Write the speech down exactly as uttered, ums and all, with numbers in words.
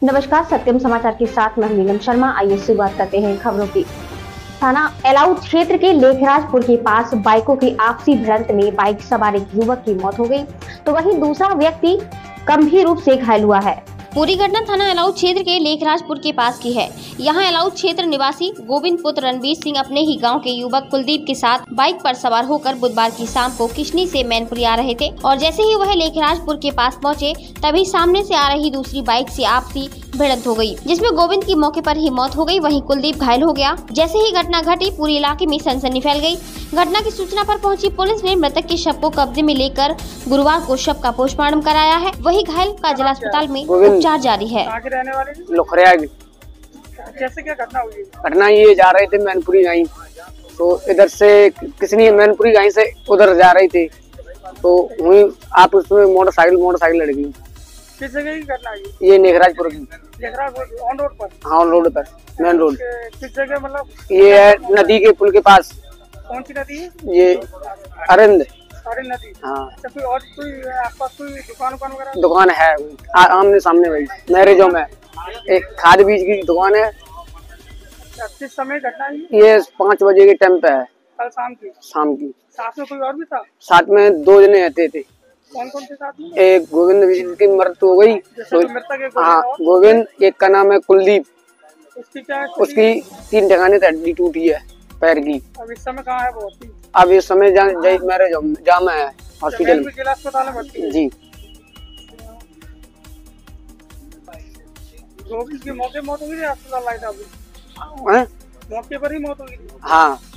नमस्कार, सत्यम समाचार के साथ मैं नीलम शर्मा। आइए शुरुआत करते हैं खबरों की। थाना एलाऊ क्षेत्र के लेखराजपुर के पास बाइकों की आपसी भिड़ंत में बाइक सवार एक युवक की मौत हो गई, तो वहीं दूसरा व्यक्ति गंभीर रूप से घायल हुआ है। पूरी घटना थाना एलाऊ क्षेत्र के लेखराजपुर के पास की है। यहाँ एलाऊ क्षेत्र निवासी गोविंद पुत्र रणवीर सिंह अपने ही गांव के युवक कुलदीप के साथ बाइक पर सवार होकर बुधवार की शाम को किशनी से मैनपुरी आ रहे थे और जैसे ही वह लेखराजपुर के पास पहुंचे तभी सामने से आ रही दूसरी बाइक से आपसी भिड़ंत हो गई, जिसमें गोविंद की मौके पर ही मौत हो गई, वहीं कुलदीप घायल हो गया। जैसे ही घटना घटी पूरे इलाके में सनसनी फैल गई। घटना की सूचना पर पहुंची पुलिस ने मृतक के शव को कब्जे में लेकर गुरुवार को शव का पोस्टमार्टम कराया है। वहीं घायल का जिला अस्पताल में उपचार जारी है। रहने वाले लोखरिया की कैसे क्या घटना हुई? घटना ये जा रहे थे मैनपुरी गाई, तो इधर से किसनी मैनपुरी गाई से उधर जा रही थी, तो वही आप उसमें मोटरसाइकिल मोटरसाइकिल लड़ गई। किस जगह की घटना हुई? ये नेखराजपुर की नेखराजपुर ऑन रोड पर? हाँ, ऑन रोड पर, मेन रोड। किस जगह मतलब? ये है नदी के पुल के पास। कौन सी नदी है? ये अरंद सारी नदी। हाँ। अच्छा, कोई और कोई आसपास कोई दुकान दुकान वगैरह? दुकान है आमने सामने वही मैरिजों में एक खाद बीज की दुकान है। किस समय घटना हुई? ये पाँच बजे के टाइम पे है, कल शाम की। शाम की। साथ में कोई और भी था? साथ में दो जने रहते थे। कौन कौन थे साथ में? एक गोविंद की मृत्यु हो गई, तो मृतक एक हाँ गोविंद, एक का नाम है कुलदीप। उसकी क्या? उसकी तीन ठिकाने से हड्डी टूटी है पैर की। अब इस समय कहाँ है वो? अब इस समय मैरिज जामा है हॉस्पिटल में, जिला अस्पताल में भर्ती है। जी। गोविंद की मौके मौत हो गई, अस्पताल लाए थे अभी? हैं? मौके पर ही मौत हो गई? हाँ।